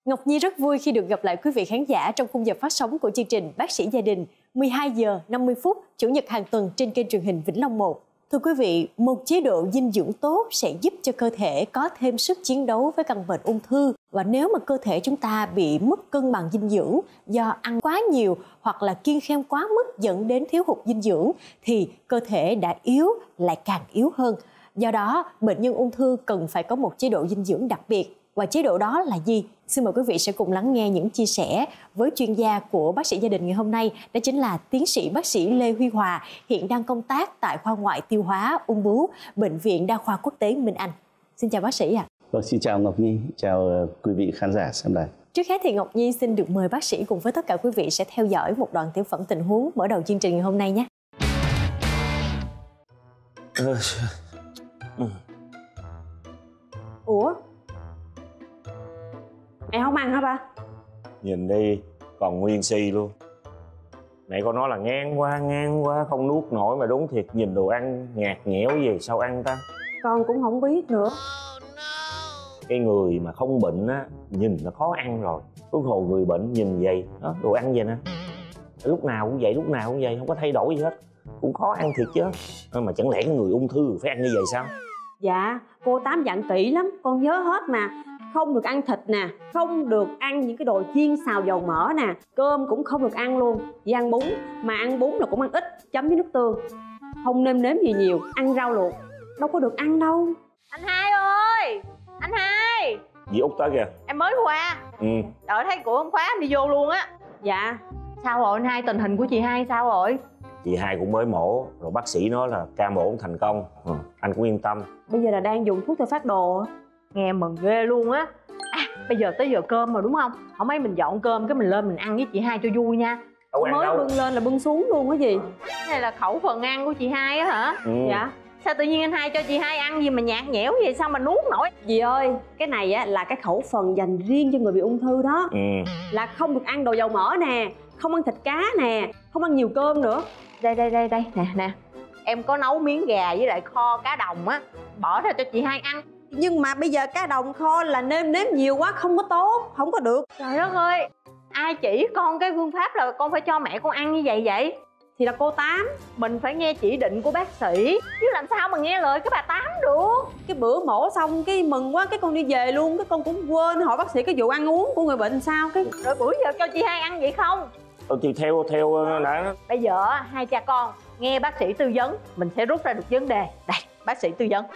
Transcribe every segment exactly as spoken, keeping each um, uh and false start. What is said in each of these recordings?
Ngọc Nhi rất vui khi được gặp lại quý vị khán giả trong khung giờ phát sóng của chương trình Bác sĩ Gia đình mười hai giờ năm mươi phút Chủ nhật hàng tuần trên kênh truyền hình Vĩnh Long một. Thưa quý vị, một chế độ dinh dưỡng tốt sẽ giúp cho cơ thể có thêm sức chiến đấu với căn bệnh ung thư. Và nếu mà cơ thể chúng ta bị mất cân bằng dinh dưỡng do ăn quá nhiều hoặc là kiêng khem quá mức dẫn đến thiếu hụt dinh dưỡng thì cơ thể đã yếu lại càng yếu hơn. Do đó, bệnh nhân ung thư cần phải có một chế độ dinh dưỡng đặc biệt. Và chế độ đó là gì? Xin mời quý vị sẽ cùng lắng nghe những chia sẻ với chuyên gia của Bác sĩ Gia đình ngày hôm nay. Đó chính là tiến sĩ bác sĩ Lê Huy Hòa, hiện đang công tác tại khoa ngoại tiêu hóa ung bướu, Bệnh viện Đa khoa Quốc tế Minh Anh. Xin chào bác sĩ ạ. À. Vâng, xin chào Ngọc Nhi, chào quý vị khán giả xem đài. Trước hết thì Ngọc Nhi xin được mời bác sĩ cùng với tất cả quý vị sẽ theo dõi một đoạn tiểu phẩm tình huống mở đầu chương trình ngày hôm nay nhé. Ủa? Em không ăn hả ba? Nhìn đi, còn nguyên si luôn. Mẹ con nói là ngang quá, ngang quá, không nuốt nổi mà đúng thiệt. Nhìn đồ ăn nhạt nhẽo gì, sao ăn ta? Con cũng không biết nữa. Cái người mà không bệnh á, nhìn nó khó ăn rồi. Huống hồ người bệnh nhìn vậy, đó, đồ ăn vậy nè. Lúc nào cũng vậy, lúc nào cũng vậy, không có thay đổi gì hết. Cũng khó ăn thiệt chứ. Mà chẳng lẽ người ung thư phải ăn như vậy sao? Dạ, cô Tám dặn kỹ lắm, con nhớ hết mà. Không được ăn thịt nè, không được ăn những cái đồ chiên xào dầu mỡ nè, cơm cũng không được ăn luôn, chỉ ăn bún, mà ăn bún là cũng ăn ít, chấm với nước tương. Không nêm nếm gì nhiều, ăn rau luộc, đâu có được ăn đâu. Anh Hai ơi, anh Hai. Dì Út tới kìa. Em mới qua. Ừ. Đợi thấy cửa không khóa em đi vô luôn á. Dạ. Sao rồi anh Hai, tình hình của chị Hai sao rồi? Chị Hai cũng mới mổ, rồi bác sĩ nói là ca mổ cũng thành công. Ừ. Anh cũng yên tâm. Bây giờ là đang dùng thuốc theo phác đồ. Nghe mừng ghê luôn á. À, bây giờ tới giờ cơm rồi đúng không? Không mấy mình dọn cơm cái mình lên mình ăn với chị Hai cho vui nha. Đâu ăn mới đâu. bưng lên là bưng xuống luôn á gì? Cái này là khẩu phần ăn của chị Hai á hả? Ừ. Dạ. Sao tự nhiên anh Hai cho chị Hai ăn gì mà nhạt nhẽo vậy, sao mà nuốt nổi? Dì ơi, cái này á là cái khẩu phần dành riêng cho người bị ung thư đó. Ừ. Là không được ăn đồ dầu mỡ nè, không ăn thịt cá nè, không ăn nhiều cơm nữa. Đây đây đây đây nè nè. Em có nấu miếng gà với lại kho cá đồng á, bỏ ra cho chị Hai ăn. Nhưng mà bây giờ cá đồng kho là nêm nếm nhiều quá không có tốt, không có được. Trời đất ơi, ai chỉ con cái phương pháp là con phải cho mẹ con ăn như vậy vậy? Thì là cô Tám. Mình phải nghe chỉ định của bác sĩ, chứ làm sao mà nghe lời cái bà Tám được. Cái bữa mổ xong cái mừng quá, cái con đi về luôn, cái con cũng quên hỏi bác sĩ cái vụ ăn uống của người bệnh sao. Cái rồi bữa giờ cho chị Hai ăn vậy không? Ừ, thì theo theo đã. Bây giờ hai cha con nghe bác sĩ tư vấn, mình sẽ rút ra được vấn đề. Đây, bác sĩ tư vấn.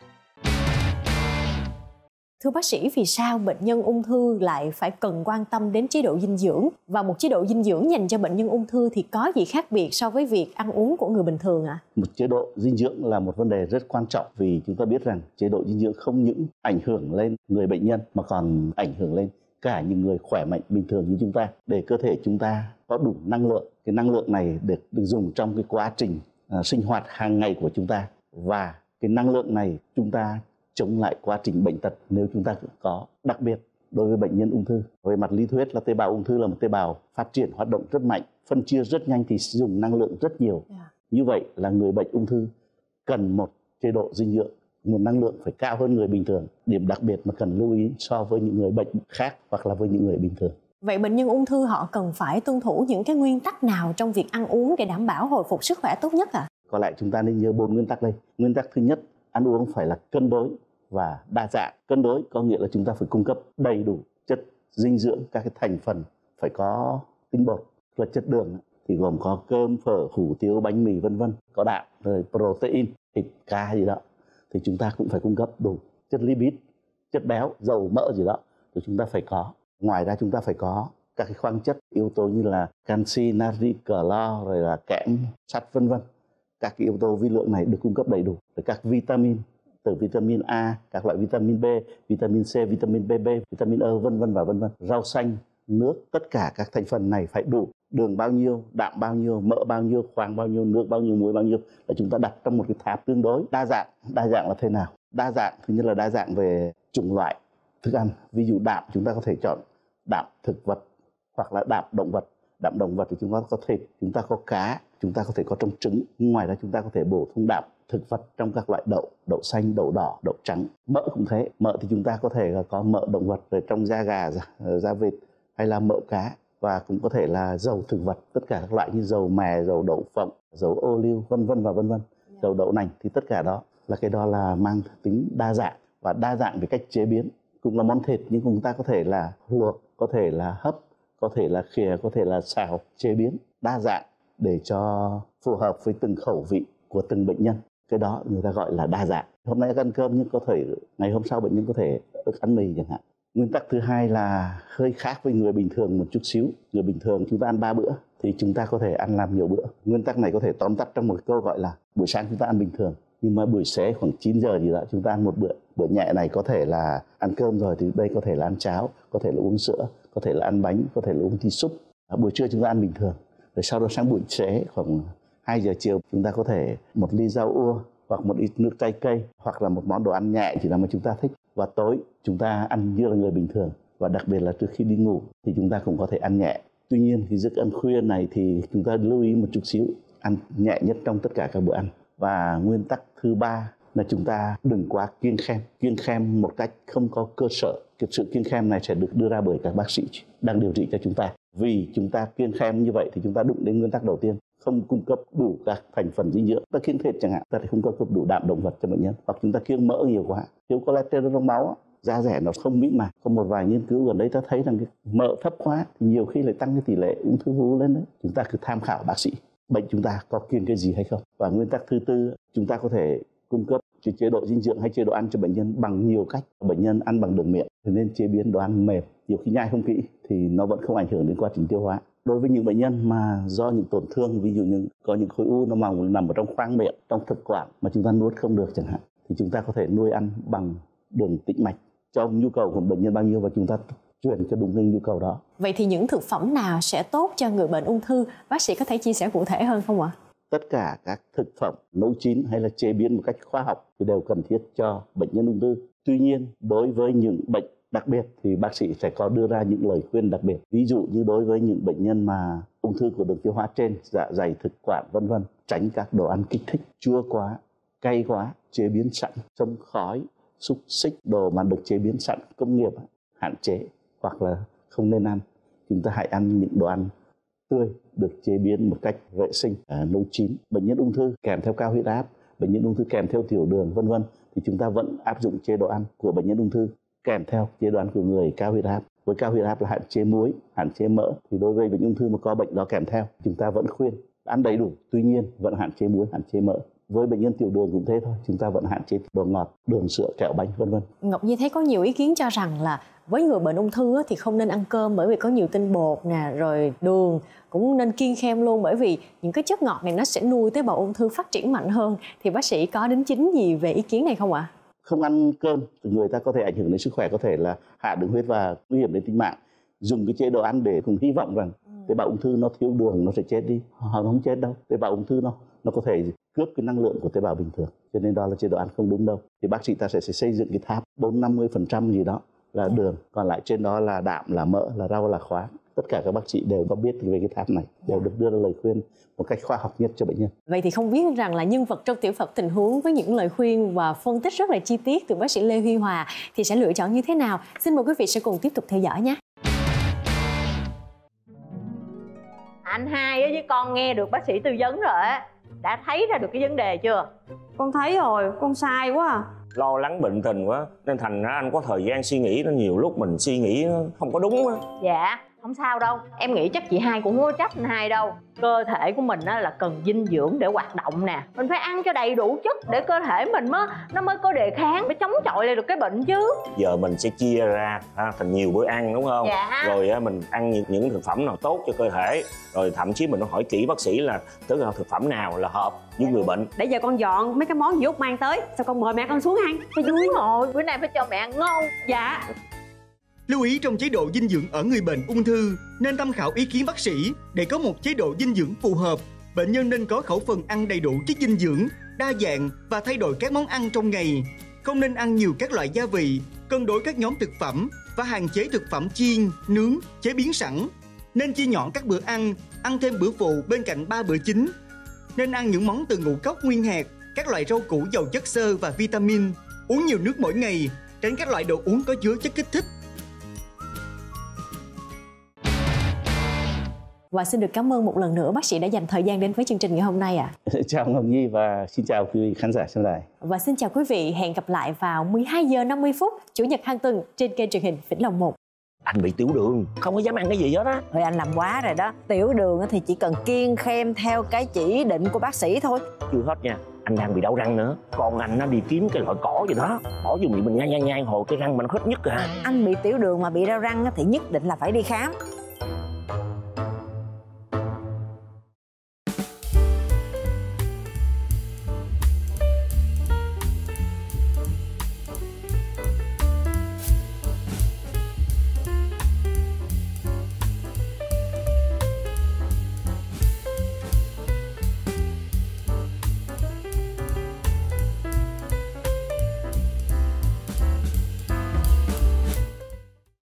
Thưa bác sĩ, vì sao bệnh nhân ung thư lại phải cần quan tâm đến chế độ dinh dưỡng? Và một chế độ dinh dưỡng dành cho bệnh nhân ung thư thì có gì khác biệt so với việc ăn uống của người bình thường ạ? À? Một chế độ dinh dưỡng là một vấn đề rất quan trọng, vì chúng ta biết rằng chế độ dinh dưỡng không những ảnh hưởng lên người bệnh nhân mà còn ảnh hưởng lên cả những người khỏe mạnh bình thường như chúng ta, để cơ thể chúng ta có đủ năng lượng. Cái năng lượng này được, được dùng trong cái quá trình uh, sinh hoạt hàng ngày của chúng ta, và cái năng lượng này chúng ta chống lại quá trình bệnh tật nếu chúng ta có. Đặc biệt đối với bệnh nhân ung thư, về mặt lý thuyết là tế bào ung thư là một tế bào phát triển hoạt động rất mạnh, phân chia rất nhanh thì dùng năng lượng rất nhiều. Yeah. Như vậy là người bệnh ung thư cần một chế độ dinh dưỡng, nguồn năng lượng phải cao hơn người bình thường. Điểm đặc biệt mà cần lưu ý so với những người bệnh khác hoặc là với những người bình thường. Vậy bệnh nhân ung thư họ cần phải tuân thủ những cái nguyên tắc nào trong việc ăn uống để đảm bảo hồi phục sức khỏe tốt nhất ạ? À? Có lẽ chúng ta nên nhớ bốn nguyên tắc đây. Nguyên tắc thứ nhất, ăn uống phải là cân đối và đa dạng. Cân đối có nghĩa là chúng ta phải cung cấp đầy đủ chất dinh dưỡng, các cái thành phần phải có tinh bột. Và chất đường thì gồm có cơm, phở, hủ tiếu, bánh mì vân vân. Có đạm, rồi protein, thịt, cá gì đó thì chúng ta cũng phải cung cấp đủ. Chất lipid, chất béo, dầu mỡ gì đó thì chúng ta phải có. Ngoài ra chúng ta phải có các cái khoáng chất yếu tố như là canxi, natri, clo, rồi là kẽm, sắt vân vân. Các cái yếu tố vi lượng này được cung cấp đầy đủ. Rồi các vitamin, từ vitamin A, các loại vitamin B, vitamin C, vitamin B B, vitamin E vân vân và vân vân. Rau xanh, nước, tất cả các thành phần này phải đủ. Đường bao nhiêu, đạm bao nhiêu, mỡ bao nhiêu, khoáng bao nhiêu, nước bao nhiêu, muối bao nhiêu là chúng ta đặt trong một cái tháp tương đối đa dạng. Đa dạng là thế nào? Đa dạng thứ nhất là đa dạng về chủng loại thức ăn. Ví dụ đạm chúng ta có thể chọn đạm thực vật hoặc là đạm động vật. Đạm động vật thì chúng ta có thịt, chúng ta có cá, chúng ta có thể có trong trứng. Ngoài ra chúng ta có thể bổ sung đạm thực vật trong các loại đậu, đậu xanh, đậu đỏ, đậu trắng. Mỡ cũng thế, mỡ thì chúng ta có thể là có mỡ động vật rồi trong da gà, da, da vịt hay là mỡ cá, và cũng có thể là dầu thực vật, tất cả các loại như dầu mè, dầu đậu phộng, dầu ô liu, vân vân và vân vân, dầu đậu nành, thì tất cả đó là cái đó là mang tính đa dạng, và đa dạng về cách chế biến. Cũng là món thịt nhưng chúng ta có thể là luộc, có thể là hấp, có thể là khìa, có thể là xào, chế biến đa dạng để cho phù hợp với từng khẩu vị của từng bệnh nhân. Cái đó người ta gọi là đa dạng. Hôm nay ăn cơm nhưng có thể ngày hôm sau bệnh nhân có thể ăn mì chẳng hạn. Nguyên tắc thứ hai là hơi khác với người bình thường một chút xíu. Người bình thường chúng ta ăn ba bữa thì chúng ta có thể ăn làm nhiều bữa. Nguyên tắc này có thể tóm tắt trong một câu gọi là buổi sáng chúng ta ăn bình thường, nhưng mà buổi xế khoảng chín giờ gì đó chúng ta ăn một bữa. Bữa nhẹ này có thể là ăn cơm rồi thì đây có thể là ăn cháo, có thể là uống sữa, có thể là ăn bánh, có thể là uống tí súp. À, buổi trưa chúng ta ăn bình thường. Rồi sau đó sang buổi xế khoảng hai giờ chiều chúng ta có thể một ly rau ua hoặc một ít nước trái cây hoặc là một món đồ ăn nhẹ chỉ là mà chúng ta thích. Và tối chúng ta ăn như là người bình thường, và đặc biệt là trước khi đi ngủ thì chúng ta cũng có thể ăn nhẹ. Tuy nhiên thì giấc ăn khuya này thì chúng ta lưu ý một chút xíu, ăn nhẹ nhất trong tất cả các bữa ăn. Và nguyên tắc thứ ba là chúng ta đừng quá kiêng khem. Kiêng khem một cách không có cơ sở. Cái sự kiêng khem này sẽ được đưa ra bởi các bác sĩ đang điều trị cho chúng ta. Vì chúng ta kiêng khem như vậy thì chúng ta đụng đến nguyên tắc đầu tiên, không cung cấp đủ các thành phần dinh dưỡng. Ta kiêng thịt chẳng hạn, ta không cung cấp đủ đạm động vật cho bệnh nhân. Hoặc chúng ta kiêng mỡ nhiều quá, thiếu cholesterol trong máu, da rẻ nó không mịn màng. Có một vài nghiên cứu gần đây ta thấy rằng cái mỡ thấp quá thì nhiều khi lại tăng cái tỷ lệ ung thư vú lên đấy. Chúng ta cứ tham khảo bác sĩ bệnh chúng ta có kiêng cái gì hay không. Và nguyên tắc thứ tư, chúng ta có thể cung cấp cái chế độ dinh dưỡng hay chế độ ăn cho bệnh nhân bằng nhiều cách. Bệnh nhân ăn bằng đường miệng thì nên chế biến đồ ăn mềm, nhiều khi nhai không kỹ thì nó vẫn không ảnh hưởng đến quá trình tiêu hóa. Đối với những bệnh nhân mà do những tổn thương, ví dụ như có những khối u nó mỏng nằm ở trong khoang miệng, trong thực quản mà chúng ta nuốt không được chẳng hạn, thì chúng ta có thể nuôi ăn bằng đường tĩnh mạch cho nhu cầu của bệnh nhân bao nhiêu và chúng ta chuyển cho đúng cái nhu cầu đó. Vậy thì những thực phẩm nào sẽ tốt cho người bệnh ung thư? Bác sĩ có thể chia sẻ cụ thể hơn không ạ? Tất cả các thực phẩm nấu chín hay là chế biến một cách khoa học thì đều cần thiết cho bệnh nhân ung thư. Tuy nhiên, đối với những bệnh đặc biệt thì bác sĩ sẽ có đưa ra những lời khuyên đặc biệt. Ví dụ như đối với những bệnh nhân mà ung thư của đường tiêu hóa trên, dạ dày, thực quản vân vân, tránh các đồ ăn kích thích, chua quá, cay quá, chế biến sẵn, xông khói, xúc xích, đồ mà được chế biến sẵn công nghiệp hạn chế hoặc là không nên ăn. Chúng ta hãy ăn những đồ ăn tươi được chế biến một cách vệ sinh, à, nấu chín. Bệnh nhân ung thư kèm theo cao huyết áp, bệnh nhân ung thư kèm theo tiểu đường vân vân thì chúng ta vẫn áp dụng chế độ ăn của bệnh nhân ung thư kèm theo chế độ ăn của người cao huyết áp. Với cao huyết áp là hạn chế muối, hạn chế mỡ, thì đối với bệnh ung thư mà có bệnh đó kèm theo, chúng ta vẫn khuyên ăn đầy đủ, tuy nhiên vẫn hạn chế muối, hạn chế mỡ. Với bệnh nhân tiểu đường cũng thế thôi, chúng ta vẫn hạn chế đồ ngọt, đường, sữa, kẹo, bánh vân vân. Ngọc Nhi thấy có nhiều ý kiến cho rằng là với người bệnh ung thư thì không nên ăn cơm bởi vì có nhiều tinh bột nè, rồi đường, cũng nên kiêng khem luôn bởi vì những cái chất ngọt này nó sẽ nuôi tế bào ung thư phát triển mạnh hơn. Thì bác sĩ có đính chính gì về ý kiến này không ạ? Không ăn cơm thì người ta có thể ảnh hưởng đến sức khỏe, có thể là hạ đường huyết và nguy hiểm đến tính mạng. Dùng cái chế độ ăn để cùng hy vọng rằng ừ. tế bào ung thư nó thiếu đường nó sẽ chết đi. Họ không chết đâu. Tế bào ung thư nó nó có thể cướp cái năng lượng của tế bào bình thường. Cho nên đó là chế độ ăn không đúng đâu. Thì bác sĩ ta sẽ, sẽ xây dựng cái tháp bốn năm mươi phần trăm gì đó là ừ. đường, còn lại trên đó là đạm, là mỡ, là rau, là khoáng. Tất cả các bác sĩ đều có biết về cái tháp này, đều được đưa ra lời khuyên một cách khoa học nhất cho bệnh nhân. Vậy thì không biết rằng là nhân vật trong tiểu phẩm Tình Huống với những lời khuyên và phân tích rất là chi tiết từ bác sĩ Lê Huy Hòa thì sẽ lựa chọn như thế nào? Xin mời quý vị sẽ cùng tiếp tục theo dõi nhé. Anh hai với con nghe được bác sĩ tư vấn rồi á, đã thấy ra được cái vấn đề chưa? Con thấy rồi, con sai quá à. Lo lắng bệnh tình quá nên thành ra anh có thời gian suy nghĩ, nó nhiều lúc mình suy nghĩ nó không có đúng á. Dạ không sao đâu, em nghĩ chắc chị hai cũng không có trách anh hai đâu. Cơ thể của mình á là cần dinh dưỡng để hoạt động nè, mình phải ăn cho đầy đủ chất để cơ thể mình mới nó mới có đề kháng để chống chọi lại được cái bệnh chứ. Giờ mình sẽ chia ra ha, thành nhiều bữa ăn đúng không? Dạ. Rồi á, mình ăn những, những thực phẩm nào tốt cho cơ thể, rồi thậm chí mình hỏi kỹ bác sĩ là tức là thực phẩm nào là hợp với người bệnh. Để giờ con dọn mấy cái món gì Út mang tới, sao con mời mẹ con xuống ăn cho vui. Rồi bữa nay phải cho mẹ ăn ngon. Dạ. Lưu ý trong chế độ dinh dưỡng ở người bệnh ung thư nên tham khảo ý kiến bác sĩ để có một chế độ dinh dưỡng phù hợp. Bệnh nhân nên có khẩu phần ăn đầy đủ chất dinh dưỡng, đa dạng và thay đổi các món ăn trong ngày. Không nên ăn nhiều các loại gia vị, cân đối các nhóm thực phẩm và hạn chế thực phẩm chiên, nướng, chế biến sẵn. Nên chia nhỏ các bữa ăn, ăn thêm bữa phụ bên cạnh ba bữa chính. Nên ăn những món từ ngũ cốc nguyên hạt, các loại rau củ giàu chất xơ và vitamin, uống nhiều nước mỗi ngày, tránh các loại đồ uống có chứa chất kích thích. Và xin được cảm ơn một lần nữa bác sĩ đã dành thời gian đến với chương trình ngày hôm nay ạ. À. Chào Ngọc Nhi và xin chào quý vị khán giả xem đài. Và xin chào quý vị, hẹn gặp lại vào mười hai giờ năm mươi phút Chủ nhật hàng tuần trên kênh truyền hình Vĩnh Long một. Anh bị tiểu đường, không có dám ăn cái gì hết á. Thôi anh làm quá rồi đó. Tiểu đường thì chỉ cần kiêng khem theo cái chỉ định của bác sĩ thôi. Chưa hết nha, anh đang bị đau răng nữa. Còn anh nó đi kiếm cái loại cỏ gì đó, bỏ vô miệng mình nhai nhai nhai hồi cái răng mình hết nhức à. Anh bị tiểu đường mà bị đau răng thì nhất định là phải đi khám.